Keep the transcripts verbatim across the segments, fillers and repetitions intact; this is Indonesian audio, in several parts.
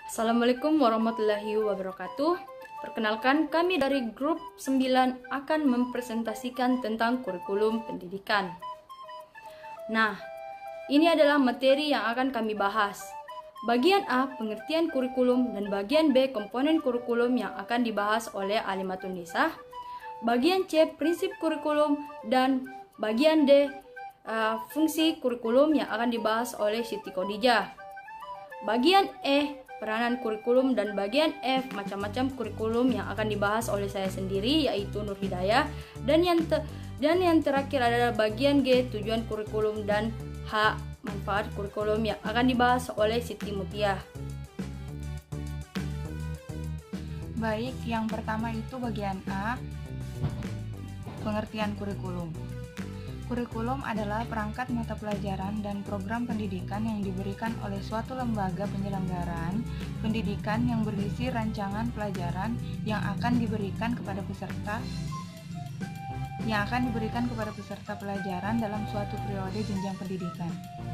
Assalamualaikum warahmatullahi wabarakatuh. Perkenalkan, kami dari grup sembilan akan mempresentasikan tentang kurikulum pendidikan. Nah, ini adalah materi yang akan kami bahas. Bagian A, pengertian kurikulum, dan bagian B, komponen kurikulum yang akan dibahas oleh Alimatun Nisa. Bagian C, prinsip kurikulum, dan bagian D, uh, fungsi kurikulum yang akan dibahas oleh Siti Khadijah. Bagian E, peranan kurikulum, dan bagian F, macam-macam kurikulum yang akan dibahas oleh saya sendiri, yaitu Nur Hidayah. Dan yang te- dan yang terakhir adalah bagian G, tujuan kurikulum, dan H, manfaat kurikulum yang akan dibahas oleh Siti Mutiah. Baik, yang pertama itu bagian A, pengertian kurikulum. Kurikulum adalah perangkat mata pelajaran dan program pendidikan yang diberikan oleh suatu lembaga penyelenggaraan pendidikan yang berisi rancangan pelajaran yang akan diberikan kepada peserta yang akan diberikan kepada peserta pelajaran dalam suatu periode jenjang pendidikan.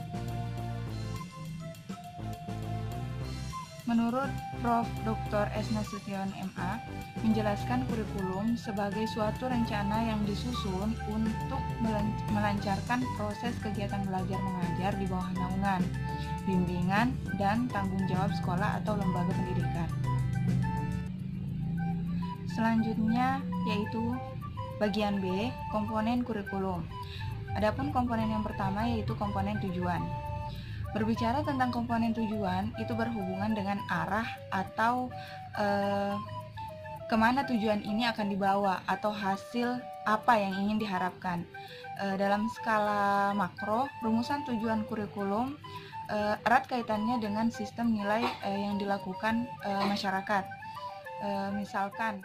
Menurut Profesor Doktor S. Nasution M A, menjelaskan kurikulum sebagai suatu rencana yang disusun untuk melancarkan proses kegiatan belajar mengajar di bawah naungan, bimbingan, dan tanggung jawab sekolah atau lembaga pendidikan. Selanjutnya yaitu bagian B, komponen kurikulum. Adapun komponen yang pertama yaitu komponen tujuan. Berbicara tentang komponen tujuan, itu berhubungan dengan arah atau eh, kemana tujuan ini akan dibawa atau hasil apa yang ingin diharapkan. Eh, dalam skala makro, rumusan tujuan kurikulum eh, erat kaitannya dengan sistem nilai eh, yang dilakukan eh, masyarakat. Eh, misalkan,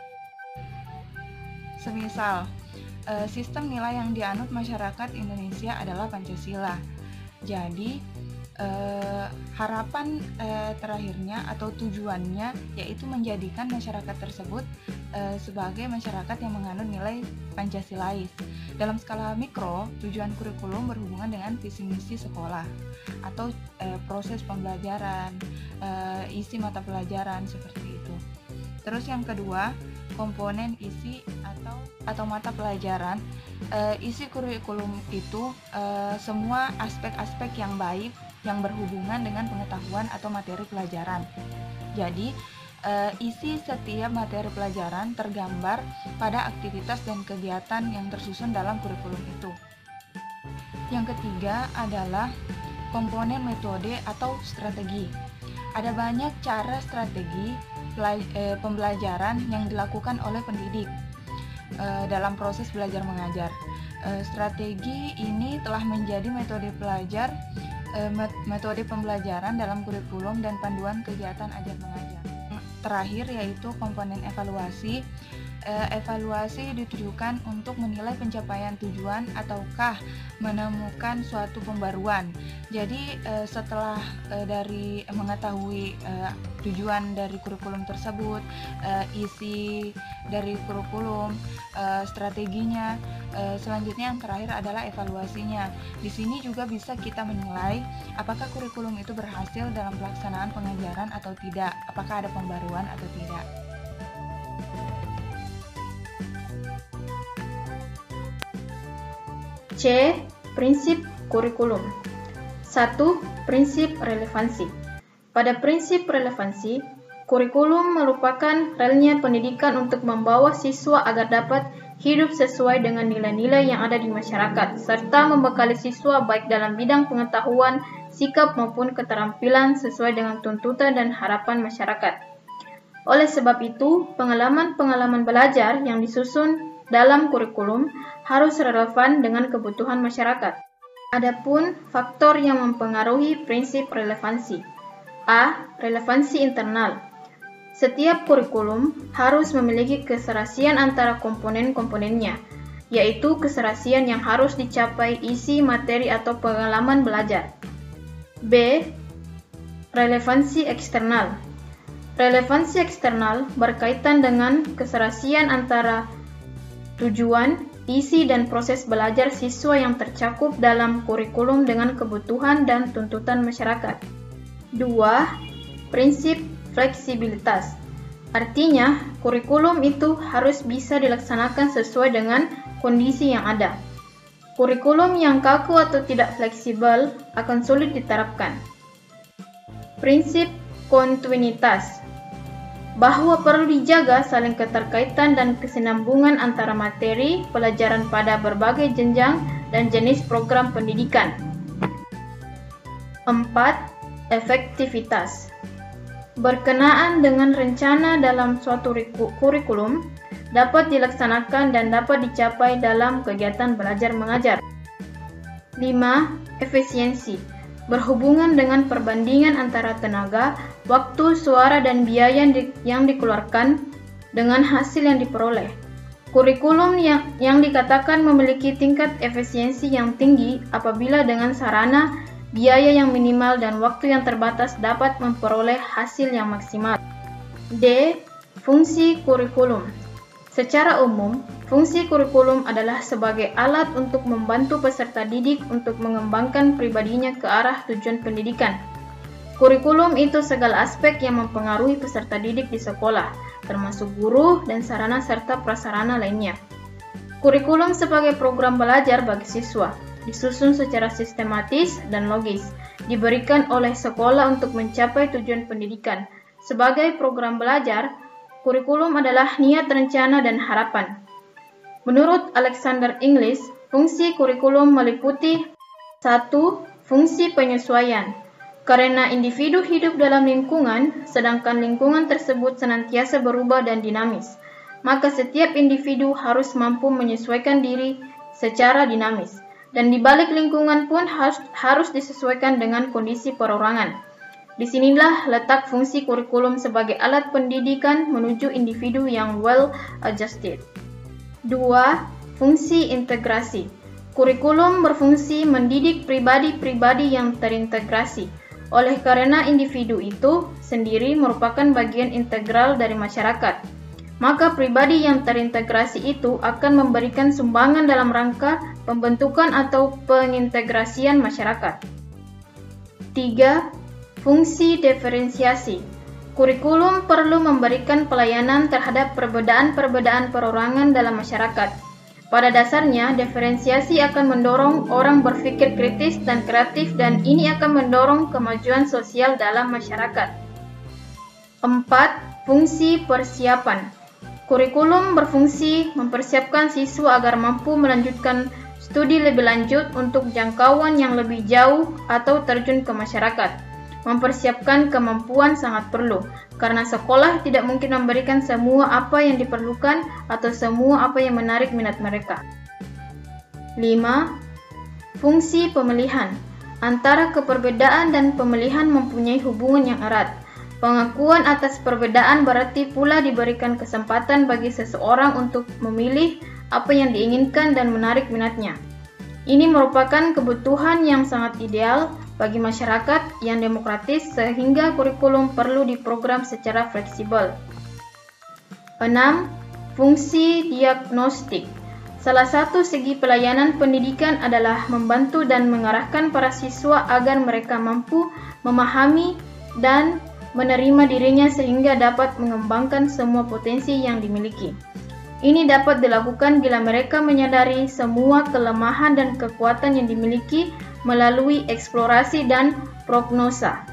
semisal eh, sistem nilai yang dianut masyarakat Indonesia adalah Pancasila. Jadi Eh, harapan eh, terakhirnya atau tujuannya yaitu menjadikan masyarakat tersebut eh, sebagai masyarakat yang menganut nilai Pancasilais. Dalam skala mikro, tujuan kurikulum berhubungan dengan visi misi sekolah atau eh, proses pembelajaran, eh, isi mata pelajaran seperti itu. Terus yang kedua, komponen isi atau atau mata pelajaran. E, isi kurikulum itu e, semua aspek-aspek yang baik yang berhubungan dengan pengetahuan atau materi pelajaran. Jadi, e, isi setiap materi pelajaran tergambar pada aktivitas dan kegiatan yang tersusun dalam kurikulum itu. Yang ketiga adalah komponen metode atau strategi. Ada banyak cara strategi pembelajaran yang dilakukan oleh pendidik e, dalam proses belajar mengajar. E, strategi ini telah menjadi metode pelajar, e, metode pembelajaran dalam kurikulum dan panduan kegiatan ajar mengajar. Terakhir yaitu komponen evaluasi. E, evaluasi ditujukan untuk menilai pencapaian tujuan ataukah menemukan suatu pembaruan. Jadi e, setelah e, dari mengetahui e, tujuan dari kurikulum tersebut, e, isi dari kurikulum, e, strateginya, e, selanjutnya yang terakhir adalah evaluasinya. Di sini juga bisa kita menilai apakah kurikulum itu berhasil dalam pelaksanaan pengajaran atau tidak, apakah ada pembaruan atau tidak. C. Prinsip kurikulum. satu. Prinsip relevansi. Pada prinsip relevansi, kurikulum merupakan relnya pendidikan untuk membawa siswa agar dapat hidup sesuai dengan nilai-nilai yang ada di masyarakat, serta membekali siswa baik dalam bidang pengetahuan, sikap maupun keterampilan sesuai dengan tuntutan dan harapan masyarakat. Oleh sebab itu, pengalaman-pengalaman belajar yang disusun dalam kurikulum harus relevan dengan kebutuhan masyarakat. Adapun faktor yang mempengaruhi prinsip relevansi. A. Relevansi internal. Setiap kurikulum harus memiliki keserasian antara komponen-komponennya, yaitu keserasian yang harus dicapai isi materi atau pengalaman belajar. B. Relevansi eksternal. Relevansi eksternal berkaitan dengan keserasian antara tujuan, isi, dan proses belajar siswa yang tercakup dalam kurikulum dengan kebutuhan dan tuntutan masyarakat. dua. Prinsip fleksibilitas. Artinya, kurikulum itu harus bisa dilaksanakan sesuai dengan kondisi yang ada. Kurikulum yang kaku atau tidak fleksibel akan sulit diterapkan. Prinsip kontinuitas, bahwa perlu dijaga saling keterkaitan dan kesinambungan antara materi pelajaran pada berbagai jenjang dan jenis program pendidikan. Empat. Efektivitas. Berkenaan dengan rencana dalam suatu kurikulum dapat dilaksanakan dan dapat dicapai dalam kegiatan belajar mengajar. Lima. Efisiensi. Berhubungan dengan perbandingan antara tenaga, waktu, suara, dan biaya yang dikeluarkan dengan hasil yang diperoleh. Kurikulum yang, yang dikatakan memiliki tingkat efisiensi yang tinggi apabila dengan sarana, biaya yang minimal, dan waktu yang terbatas dapat memperoleh hasil yang maksimal. D. Fungsi kurikulum. Secara umum, fungsi kurikulum adalah sebagai alat untuk membantu peserta didik untuk mengembangkan pribadinya ke arah tujuan pendidikan. Kurikulum itu segala aspek yang mempengaruhi peserta didik di sekolah, termasuk guru dan sarana serta prasarana lainnya. Kurikulum sebagai program belajar bagi siswa, disusun secara sistematis dan logis, diberikan oleh sekolah untuk mencapai tujuan pendidikan. Sebagai program belajar, kurikulum adalah niat, rencana, dan harapan. Menurut Alexander Inglis, fungsi kurikulum meliputi satu. Fungsi penyesuaian. Karena individu hidup dalam lingkungan, sedangkan lingkungan tersebut senantiasa berubah dan dinamis, maka setiap individu harus mampu menyesuaikan diri secara dinamis, dan di balik lingkungan pun harus, harus disesuaikan dengan kondisi perorangan. Disinilah letak fungsi kurikulum sebagai alat pendidikan menuju individu yang well-adjusted. Dua. Fungsi integrasi. Kurikulum berfungsi mendidik pribadi-pribadi yang terintegrasi. Oleh karena individu itu sendiri merupakan bagian integral dari masyarakat, maka pribadi yang terintegrasi itu akan memberikan sumbangan dalam rangka pembentukan atau pengintegrasian masyarakat. Tiga. Fungsi diferensiasi. Kurikulum perlu memberikan pelayanan terhadap perbedaan-perbedaan perorangan dalam masyarakat. Pada dasarnya, diferensiasi akan mendorong orang berpikir kritis dan kreatif, dan ini akan mendorong kemajuan sosial dalam masyarakat. Empat. Fungsi persiapan. Kurikulum berfungsi mempersiapkan siswa agar mampu melanjutkan studi lebih lanjut untuk jangkauan yang lebih jauh atau terjun ke masyarakat. Mempersiapkan kemampuan sangat perlu, karena sekolah tidak mungkin memberikan semua apa yang diperlukan atau semua apa yang menarik minat mereka. Lima. Fungsi pemilihan. Antara keperbedaan dan pemilihan mempunyai hubungan yang erat. Pengakuan atas perbedaan berarti pula diberikan kesempatan bagi seseorang untuk memilih apa yang diinginkan dan menarik minatnya. Ini merupakan kebutuhan yang sangat ideal bagi masyarakat yang demokratis, sehingga kurikulum perlu diprogram secara fleksibel. Enam. Fungsi diagnostik. Salah satu segi pelayanan pendidikan adalah membantu dan mengarahkan para siswa agar mereka mampu memahami dan menerima dirinya sehingga dapat mengembangkan semua potensi yang dimiliki. Ini dapat dilakukan bila mereka menyadari semua kelemahan dan kekuatan yang dimiliki melalui eksplorasi dan prognosa.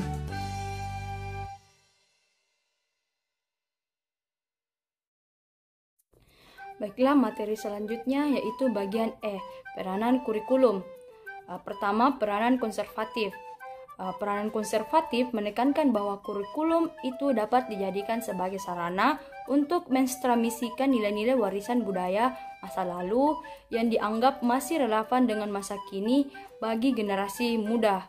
Baiklah, materi selanjutnya yaitu bagian E, peranan kurikulum. Pertama, peranan konservatif. Peranan konservatif menekankan bahwa kurikulum itu dapat dijadikan sebagai sarana untuk mentransmisikan nilai-nilai warisan budaya masa lalu yang dianggap masih relevan dengan masa kini bagi generasi muda.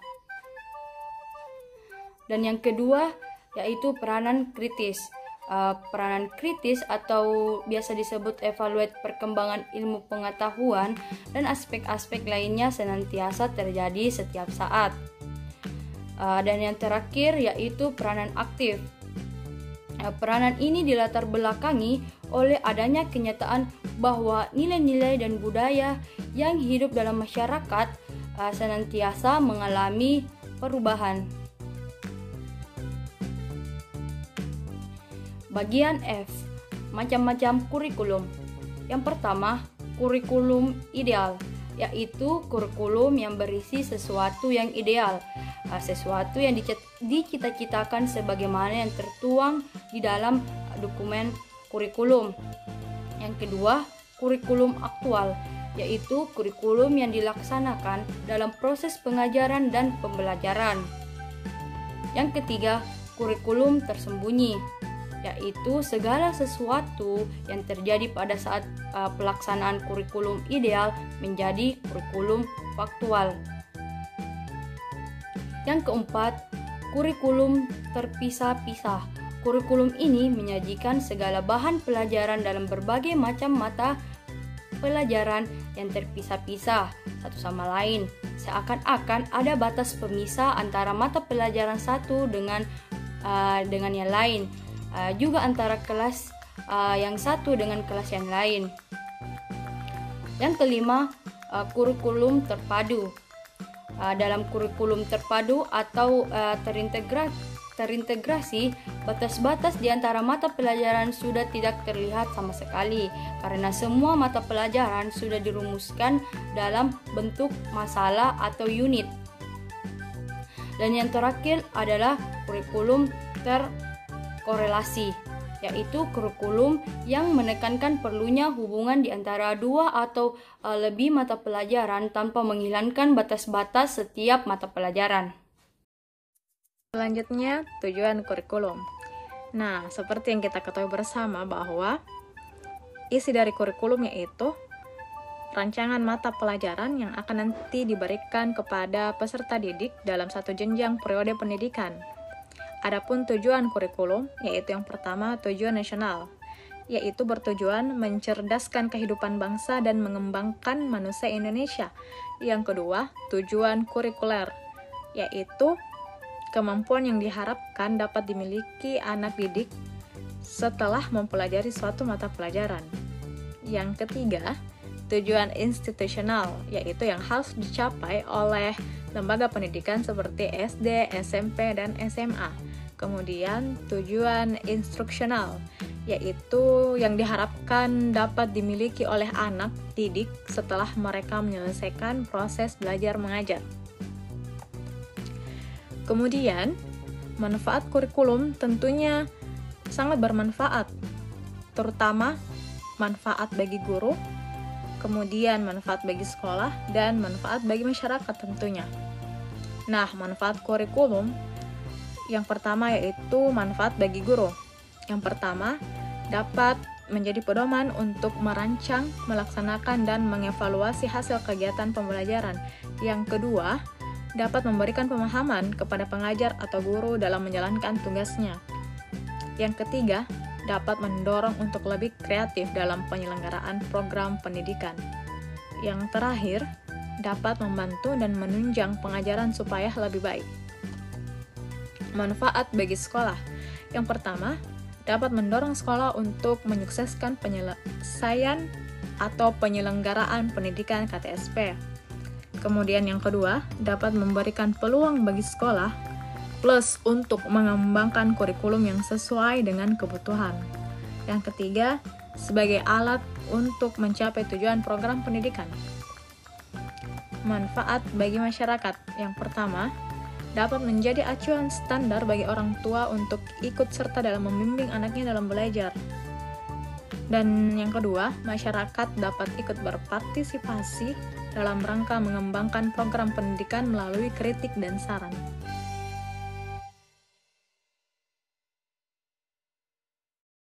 Dan yang kedua yaitu peranan kritis. Uh, peranan kritis atau biasa disebut evaluate perkembangan ilmu pengetahuan dan aspek-aspek lainnya senantiasa terjadi setiap saat. Uh, dan yang terakhir yaitu peranan aktif. Uh, peranan ini dilatar belakangi oleh adanya kenyataan bahwa nilai-nilai dan budaya yang hidup dalam masyarakat uh, senantiasa mengalami perubahan. Bagian F, macam-macam kurikulum. Yang pertama, kurikulum ideal, yaitu kurikulum yang berisi sesuatu yang ideal, sesuatu yang dicita-citakan sebagaimana yang tertuang di dalam dokumen kurikulum. Yang kedua, kurikulum aktual, yaitu kurikulum yang dilaksanakan dalam proses pengajaran dan pembelajaran. Yang ketiga, kurikulum tersembunyi, yaitu segala sesuatu yang terjadi pada saat uh, pelaksanaan kurikulum ideal menjadi kurikulum faktual. Yang keempat, kurikulum terpisah-pisah. Kurikulum ini menyajikan segala bahan pelajaran dalam berbagai macam mata pelajaran yang terpisah-pisah satu sama lain, seakan-akan ada batas pemisah antara mata pelajaran satu dengan uh, dengan yang lain. Uh, juga antara kelas uh, yang satu dengan kelas yang lain. Yang kelima, uh, kurikulum terpadu. Uh, dalam kurikulum terpadu atau uh, terintegrasi, terintegrasi, batas-batas di antara mata pelajaran sudah tidak terlihat sama sekali karena semua mata pelajaran sudah dirumuskan dalam bentuk masalah atau unit. Dan yang terakhir adalah kurikulum ter korelasi, yaitu kurikulum yang menekankan perlunya hubungan di antara dua atau uh, lebih mata pelajaran tanpa menghilangkan batas-batas setiap mata pelajaran. Selanjutnya, tujuan kurikulum. Nah, seperti yang kita ketahui bersama bahwa isi dari kurikulum yaitu rancangan mata pelajaran yang akan nanti diberikan kepada peserta didik dalam satu jenjang periode pendidikan. Adapun tujuan kurikulum, yaitu yang pertama tujuan nasional, yaitu bertujuan mencerdaskan kehidupan bangsa dan mengembangkan manusia Indonesia. Yang kedua, tujuan kurikuler, yaitu kemampuan yang diharapkan dapat dimiliki anak didik setelah mempelajari suatu mata pelajaran. Yang ketiga, tujuan institusional, yaitu yang harus dicapai oleh lembaga pendidikan seperti S D, S M P, dan S M A. Kemudian tujuan instruksional, yaitu yang diharapkan dapat dimiliki oleh anak didik setelah mereka menyelesaikan proses belajar mengajar. Kemudian, manfaat kurikulum tentunya sangat bermanfaat, terutama manfaat bagi guru, kemudian manfaat bagi sekolah, dan manfaat bagi masyarakat tentunya. Nah, manfaat kurikulum yang pertama yaitu manfaat bagi guru. Yang pertama, dapat menjadi pedoman untuk merancang, melaksanakan, dan mengevaluasi hasil kegiatan pembelajaran. Yang kedua, dapat memberikan pemahaman kepada pengajar atau guru dalam menjalankan tugasnya. Yang ketiga, dapat mendorong untuk lebih kreatif dalam penyelenggaraan program pendidikan. Yang terakhir, dapat membantu dan menunjang pengajaran supaya lebih baik. Manfaat bagi sekolah. Yang pertama, dapat mendorong sekolah untuk menyukseskan penyelesaian atau penyelenggaraan pendidikan K T S P. Kemudian yang kedua, dapat memberikan peluang bagi sekolah plus untuk mengembangkan kurikulum yang sesuai dengan kebutuhan. Yang ketiga, sebagai alat untuk mencapai tujuan program pendidikan. Manfaat bagi masyarakat. Yang pertama, dapat menjadi acuan standar bagi orang tua untuk ikut serta dalam membimbing anaknya dalam belajar. Dan yang kedua, masyarakat dapat ikut berpartisipasi dalam rangka mengembangkan program pendidikan melalui kritik dan saran.